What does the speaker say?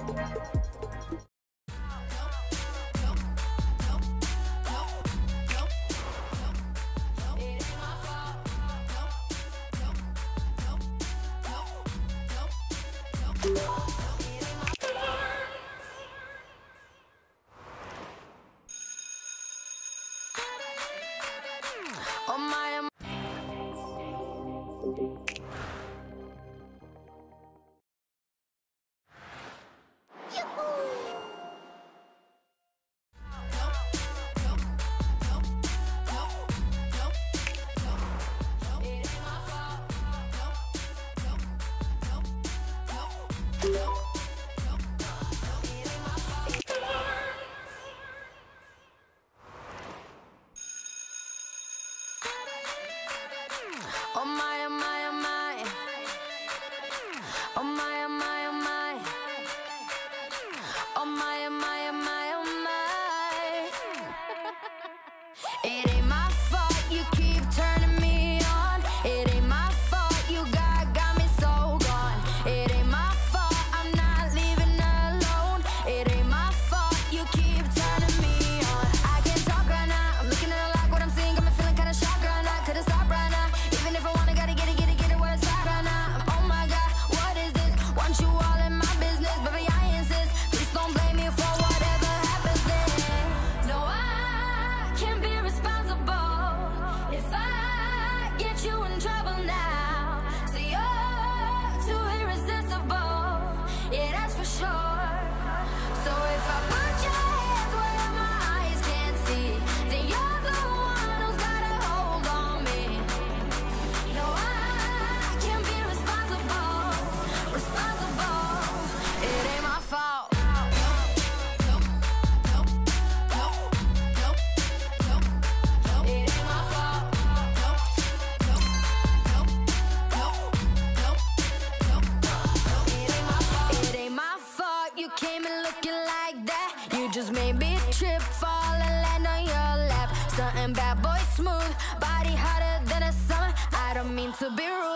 Oh my, oh my, oh my, oh my. Oh my, oh my, oh my. Oh my, oh my, oh my, oh my. It ain't my fault you keep turning me on. It ain't my fault you got me so gone. It ain't my fault I'm not leaving alone. It ain't my fault you keep turning me on. I can't talk right now. I'm looking at a lot what I'm seeing. Got me feeling kinda shocked right now. Couldn't stop right now. Even if I wanna, gotta get it where it's at right now. Oh my God, what is this? Want you all in my business, baby, I insist. Please don't blame me for whatever happens then. No, I can't be responsible if I get you in trouble now. So you're too irresistible, yeah, that's for sure. So if I put your hands where my eyes can't see, then you're the one who's got a hold on me. No, I can't be responsible. It ain't my fault. It ain't my fault. It ain't my fault you came in looking like that. You just made me trip, fall and land on your lap. Something bad boy smooth, body hotter than a summer. I don't mean to be rude,